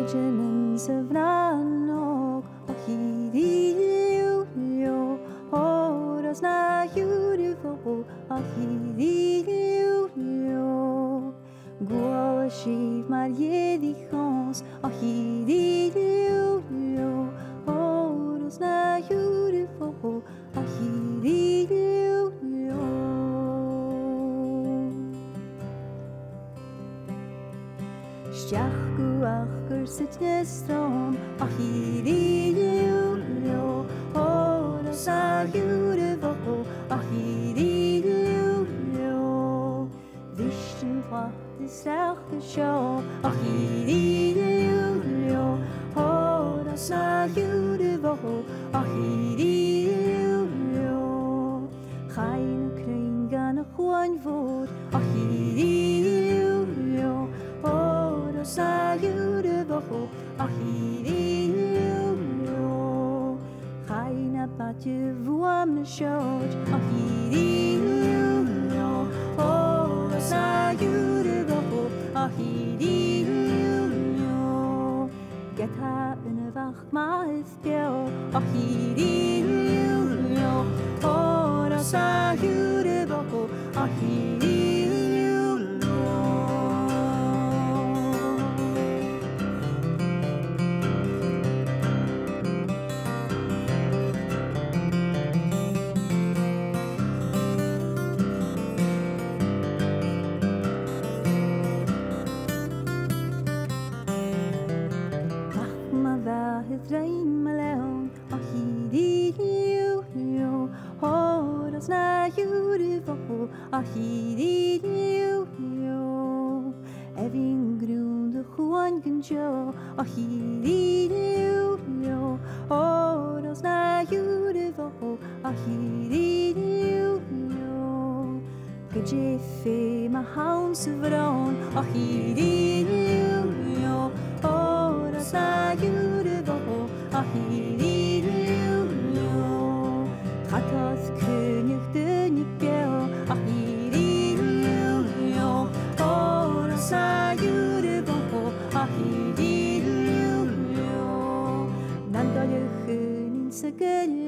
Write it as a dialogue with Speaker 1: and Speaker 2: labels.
Speaker 1: Regiments of Mhathan Óg, Achidilio, Horas na Beautiful, Achidilio, Gua Shiv Mariedicons, Achidilio, Horas na Beautiful, Achidilio. Stiach guachgur sit nestrom, Achidilio, Horas na Beautiful, Achidilio. Vishnu what is recht the show, Achidilio, Horas na Beautiful, Achidilio. Chaine kring gan a chuan vod, Achidilio, Horas na Beautiful, Achidilio. Chaine batje vuam na shod, Achidilio, Horas na Beautiful, Achidilio. Get ha in a vach Mhaist bill, Achidilio, Horas na Beautiful, Achidilio. Drain Malone, Achidilio, Horas na Beautiful, Achidilio. Evin groen de Juan Ganjo, Achidilio, Horas na Beautiful, Achidilio. Gaidhlic A Mhaighdeannan, Achidilio, Horas na Beautiful, Achidilio. Chatas canadh TG4, Achidilio, Horas na Beautiful, Achidilio. Nan Cailleach in Cailliach